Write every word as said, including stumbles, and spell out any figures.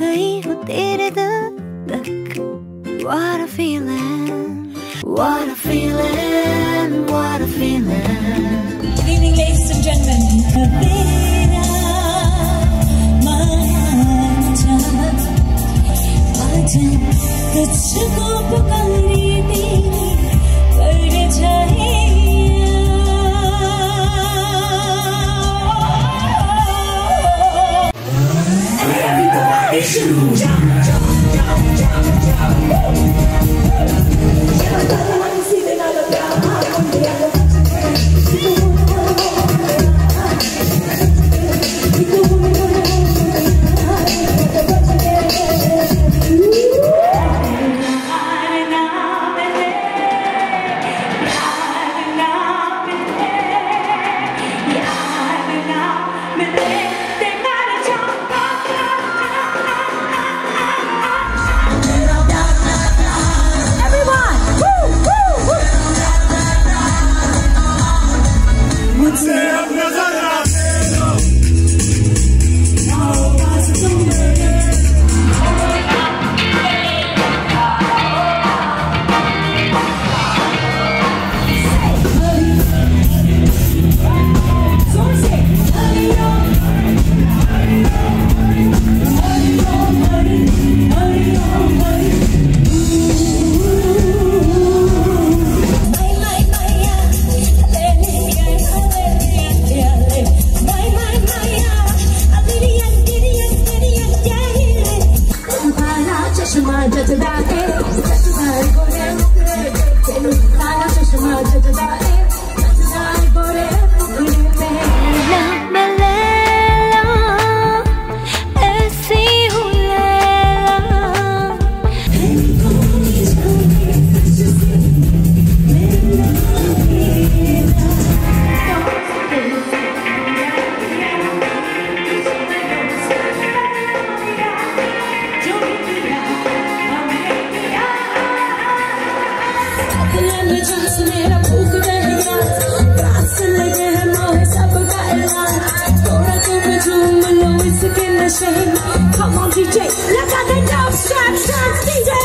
गई हूँ तेरे दिल तक. What a feeling, what a feeling, what a feeling. Good evening, ladies and gentlemen. तुझको पुकारी तेरी कर जाइया. Everybody shoot, jump, jump, jump, jump, jump. Come on, D J, let out the dub strap, strap, D J.